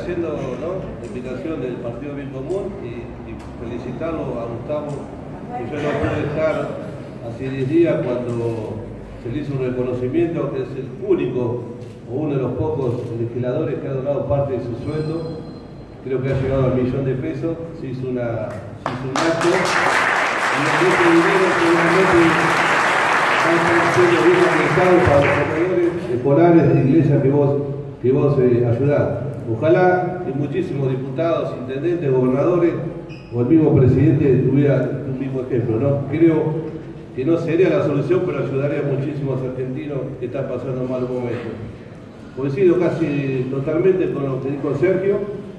haciendo, ¿no?, la invitación del Partido Bien Común y felicitarlo a Gustavo, que yo no pude estar hace 10 días cuando se le hizo un reconocimiento, que es el único o uno de los pocos legisladores que ha donado parte de su sueldo. Creo que ha llegado al $1.000.000 de pesos, se hizo un acto, y ese dinero seguramente va a estar siendo bien administrado para los comedores escolares de iglesia que vos ayudás. Ojalá que muchísimos diputados, intendentes, gobernadores o el mismo presidente tuviera un mismo ejemplo, ¿no? Creo que no sería la solución, pero ayudaría a muchísimos argentinos que están pasando malos momentos. Coincido casi totalmente con lo que dijo Sergio,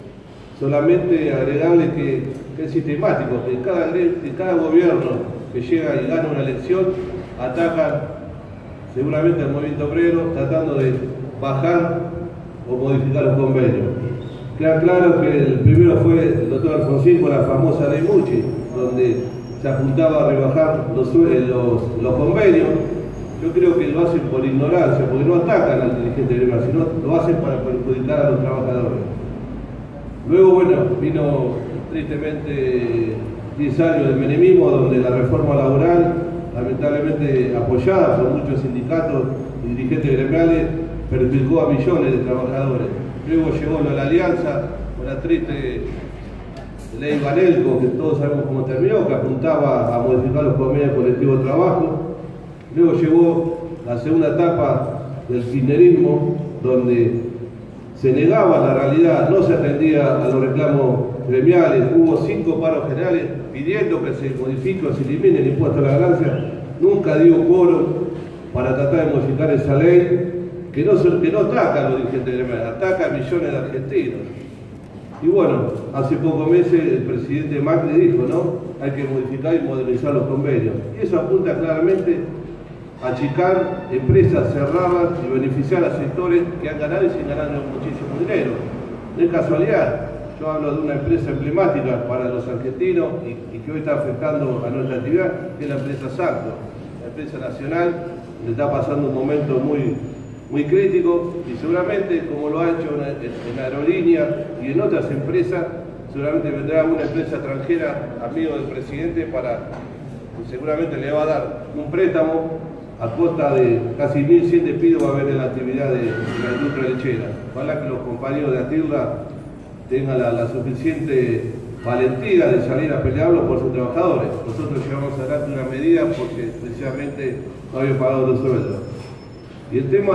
solamente agregarle que es sistemático, que cada gobierno que llega y gana una elección atacan seguramente al movimiento obrero tratando de bajar o modificar los convenios. Queda claro que el primero fue el doctor Alfonsín con la famosa ley Muchi, donde se apuntaba a rebajar los convenios. Yo creo que lo hacen por ignorancia, porque no atacan al dirigente gremial, sino lo hacen para perjudicar a los trabajadores. Luego, bueno, vino tristemente 10 años del menemismo, donde la reforma laboral, lamentablemente apoyada por muchos sindicatos y dirigentes gremiales, perjudicó a millones de trabajadores. Luego llegó la alianza con la triste ley Banelco, que todos sabemos cómo terminó, que apuntaba a modificar los convenios colectivos de trabajo. Luego llegó la segunda etapa del kirchnerismo, donde se negaba la realidad, no se atendía a los reclamos gremiales, hubo 5 paros generales pidiendo que se modifique o se elimine el impuesto a la ganancia, nunca dio quórum para tratar de modificar esa ley, que no ataca a los dirigentes gremiales, ataca a millones de argentinos. Y bueno, hace pocos meses el presidente Macri dijo, ¿no?, hay que modificar y modernizar los convenios. Y eso apunta claramente a achicar empresas cerradas y beneficiar a sectores que han ganado y sin ganar muchísimo dinero. No es casualidad, yo hablo de una empresa emblemática para los argentinos y que hoy está afectando a nuestra actividad, que es la empresa Salto, la empresa nacional, que está pasando un momento muy crítico, y seguramente, como lo ha hecho en aerolíneas y en otras empresas, seguramente vendrá una empresa extranjera, amigo del presidente, y seguramente le va a dar un préstamo a costa de casi 1.100 despidos va a haber en la actividad de la industria lechera. Ojalá que los compañeros de Atirla tengan la suficiente valentía de salir a pelearlo por sus trabajadores. Nosotros llevamos adelante una medida porque precisamente no habían pagado los sueldos. Y el tema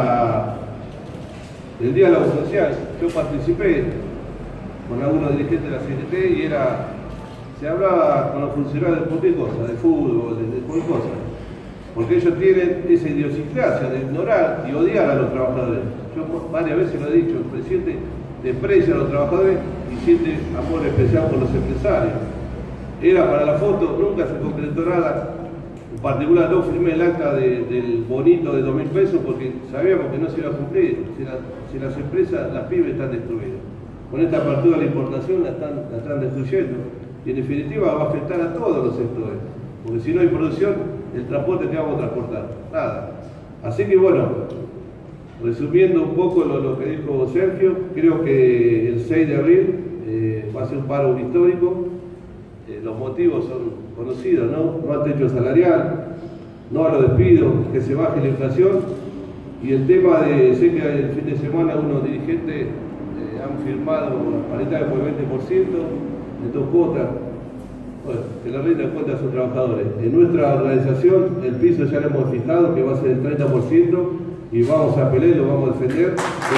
del Día Laboral Social, yo participé con algunos dirigentes de la CGT y se hablaba con los funcionarios de cualquier cosa, de fútbol, de cualquier cosa, porque ellos tienen esa idiosincrasia de ignorar y odiar a los trabajadores. Yo varias veces lo he dicho, el presidente desprecia a los trabajadores y siente amor especial por los empresarios. Era para la foto, nunca se concretó nada. En particular no firmé el acta del bonito de 2.000 pesos porque sabíamos que no se iba a cumplir. Si las empresas, las pymes están destruidas. Con esta apertura de la importación la están destruyendo. Y en definitiva va a afectar a todos los sectores. Porque si no hay producción, el transporte que vamos a transportar, nada. Así que bueno, resumiendo un poco lo que dijo Sergio, creo que el 6 de abril va a ser un paro histórico. Los motivos son conocidos, ¿no? No al techo salarial, no a los despidos, que se baje la inflación. Y el tema sé que el fin de semana unos dirigentes han firmado una paritaria por el 20% de dos cuotas. Bueno, que le rinden cuenta a sus trabajadores. En nuestra organización el piso ya lo hemos fijado, que va a ser el 30%, y vamos a pelear, lo vamos a defender.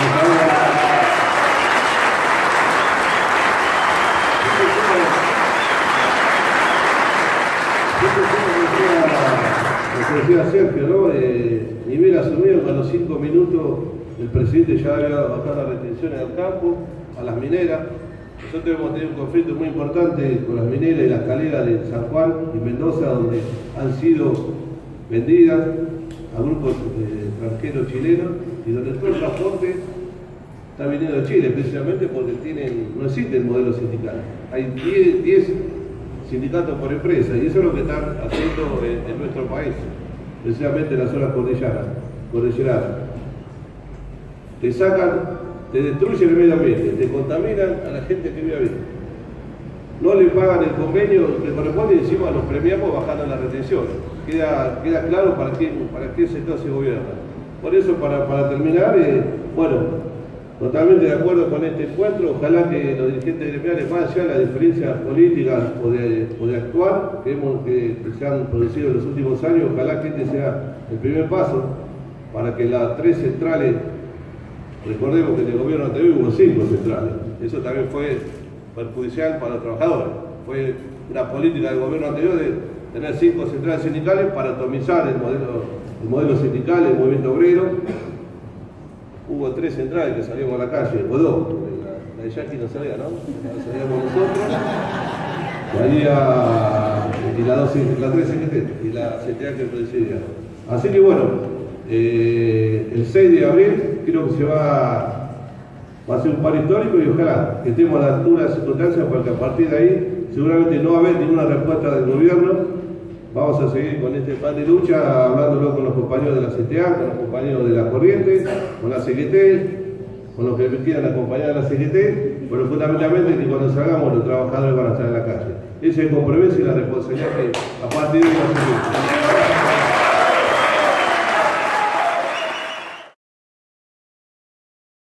Decía Sergio, ¿no? Ni bien asumido, que a los 5 minutos el presidente ya había bajado las restricciones al campo, a las mineras. Nosotros hemos tenido un conflicto muy importante con las mineras y las caleras de San Juan y Mendoza, donde han sido vendidas a grupos extranjeros chilenos y donde todo el transporte está viniendo de Chile, precisamente porque no existe el modelo sindical. Hay 10 sindicatos por empresa y eso es lo que están haciendo en nuestro país, precisamente en las zonas cordilleranas. Te sacan te destruyen el medio ambiente, te contaminan a la gente que vive ahí. No le pagan el convenio que corresponde y encima los premiamos bajando la retención. Queda claro para qué sector se gobierna. Por eso, para terminar, bueno, totalmente de acuerdo con este encuentro. Ojalá que los dirigentes gremiales, más allá de las diferencias políticas o de actuar que se han producido en los últimos años, ojalá que este sea el primer paso para que las 3 centrales, recordemos que en el gobierno anterior hubo 5 centrales, eso también fue perjudicial para los trabajadores. Fue una política del gobierno anterior de tener 5 centrales sindicales para atomizar el modelo sindical, el movimiento obrero. Hubo 3 centrales que salíamos a la calle, o 2, la de Yaqui no salía, ¿no? La salíamos nosotros, y la 3 CGT, y la CTA que presidía. Así que bueno, el 6 de abril creo que va a ser un paro histórico y ojalá que estemos a la altura de las circunstancias, porque a partir de ahí seguramente no va a haber ninguna respuesta del gobierno. Vamos a seguir con este plan de lucha, hablándolo con los compañeros de la CTA, con los compañeros de la Corriente, con la CGT, con los que quieran acompañar a la CGT, pero fundamentalmente que cuando salgamos los trabajadores van a estar en la calle. Ese es el compromiso y la responsabilidad que a partir de hoy va a ser.